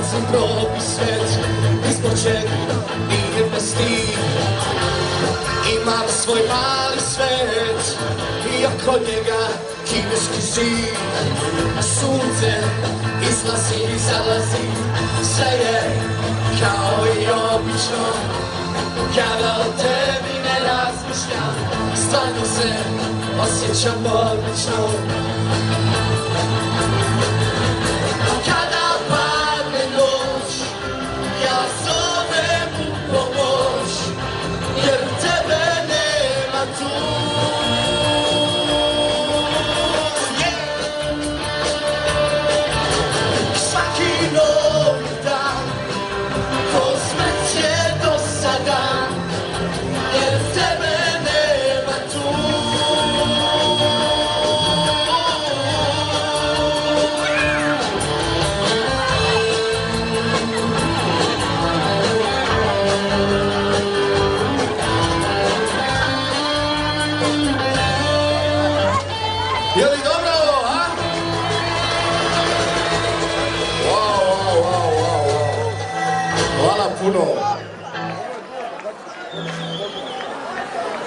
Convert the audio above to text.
bacim probi svet, izbog čega nije me stid. Imam svoj mali svet i oko njega kineski zid. Sunce izlazi i zalazi, sve je kao i obično. Kada o tebi ne razmišljam, stvarno se osjećam odlično. Kada padne noć, ja zovem u pomoć, jer tebe nema tu. Svaki novi dan, ko smrt je dosadan, jer tebe nema tu. Je li dobro ovo, a? Wow. Hvala puno.